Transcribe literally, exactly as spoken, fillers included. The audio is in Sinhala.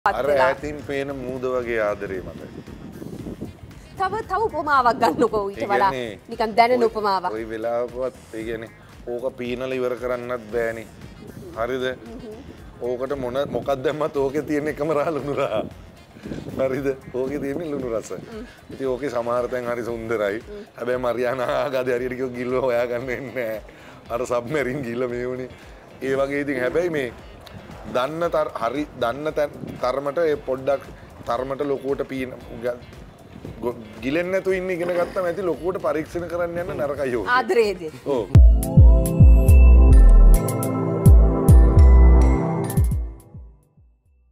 අර ඈතින් පේන මූද වගේ ආදරේ මට. තව තව උපමාවක් ගන්නකෝ ඊට වඩා නිකන් දැනෙන උපමාවක්. ওই වෙලාවකවත් ඒ කියන්නේ ඕක පීනලා ඉවර කරන්නත් බෑනේ. හරිද? ඕකට මොන මොකක්ද දැම්මත් ඕකේ තියෙන එකම රහ ලුණු රහ. හරිද? ඕකේ තියෙන ලුණු රස. ඉතින් ඕකේ සමහර තැන් හරි සුන්දරයි. හැබැයි මරියානා ආගාදේ හරියට කිව්ව ගිල්ල හොයාගන්න එන්නේ නැහැ. අර සබ්මරින් ගිල්ල මේ වුණේ. ඒ වගේ ඉතින් හැබැයි මේ දන්න හරි දන්න තරමට ඒ පොඩ්ඩක් තරමට ලොකුවට පීන ගිලෙන්නේ නැතුව ඉන්න ඉගෙන ගත්තාම ඇති ලොකුවට පරීක්ෂණ කරන්න යන්න නරකයි ඕක. ආදරේදී. ඔව්.